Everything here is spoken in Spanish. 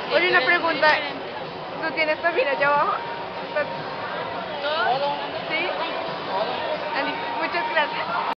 Oye, una pregunta. ¿Tú tienes también allá abajo?